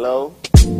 Hello.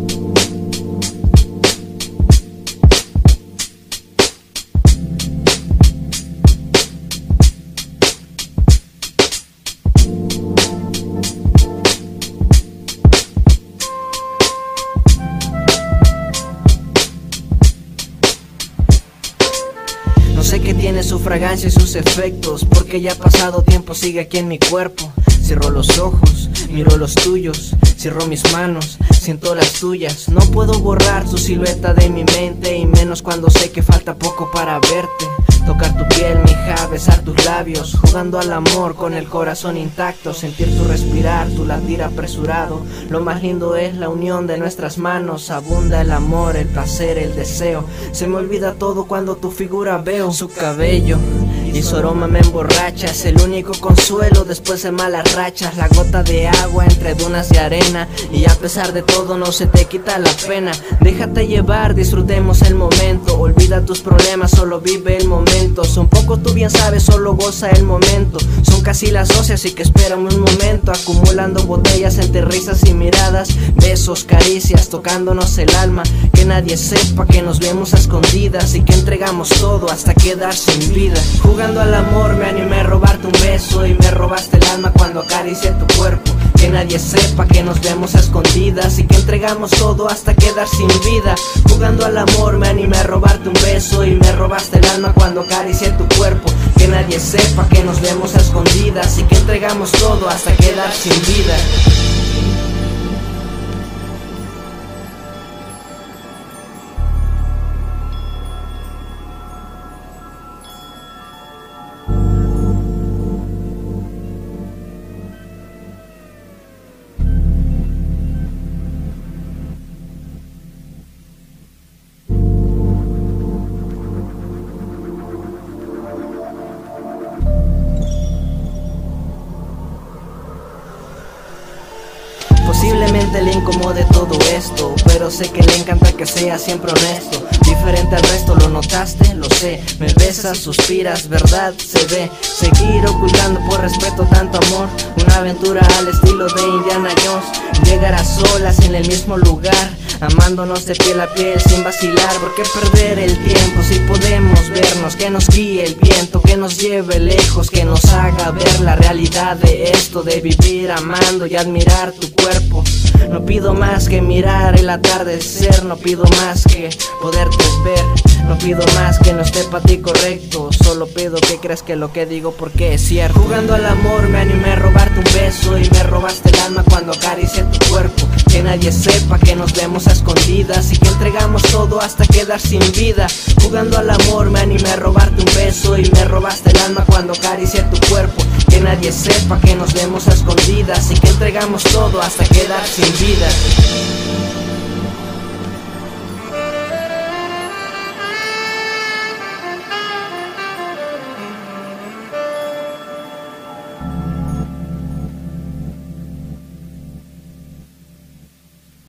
No sé qué tiene su fragancia y sus efectos, porque ya ha pasado tiempo, sigue aquí en mi cuerpo. Cierro los ojos, miro los tuyos, cierro mis manos, siento las tuyas. No puedo borrar tu silueta de mi mente, y menos cuando sé que falta poco para verte. Tocar tu piel, mija, besar tus labios, jugando al amor con el corazón intacto. Sentir tu respirar, tu latir apresurado. Lo más lindo es la unión de nuestras manos. Abunda el amor, el placer, el deseo. Se me olvida todo cuando tu figura veo. Su cabello y su aroma me emborracha. Es el único consuelo después de malas rachas. La gota de agua entre dunas de arena. Y a pesar de todo no se te quita la pena. Déjate llevar, disfrutemos el momento. Olvida tus problemas, solo vive el momento. Son pocos, tú bien sabes, solo goza el momento. Son casi las 12, así que espérame un momento. Acumulando botellas entre risas y miradas, besos, caricias, tocándonos el alma. Que nadie sepa que nos vemos a escondidas y que entregamos todo hasta quedar sin vida. Jugando al amor me animé a robarte un beso, y me robaste el alma cuando acaricié tu cuerpo. Que nadie sepa que nos vemos a escondidas y que entregamos todo hasta quedar sin vida. Jugando al amor me animé a robarte un beso, y me robaste el alma cuando acaricié tu cuerpo. Que nadie sepa que nos vemos a escondidas y que entregamos todo hasta quedar sin vida. Posiblemente le incomode todo esto, pero sé que le encanta que sea siempre honesto. Diferente al resto, lo notaste, lo sé. Me besas, suspiras, verdad se ve. Seguir ocultando por respeto tanto amor. Una aventura al estilo de Indiana Jones. Llegar a solas en el mismo lugar, amándonos de piel a piel sin vacilar. ¿Por qué perder el tiempo si podemos vernos? Que nos guíe el viento, que nos lleve lejos, que nos haga ver la realidad de esto, de vivir amando y admirar tu cuerpo. No pido más que mirar el atardecer, no pido más que poderte ver, no pido más que no esté para ti correcto. Solo pido que creas que lo que digo porque es cierto. Jugando al amor me animé a robarte un beso, y me robaste el alma cuando acaricié tu cuerpo. Que nadie sepa que nos vemos a escondidas y que entregamos todo hasta quedar sin vida. Jugando al amor me animé a robarte un beso, y me robaste el alma cuando acaricié tu cuerpo. Que nadie sepa que nos vemos a escondidas y que entregamos todo hasta quedar sin vida.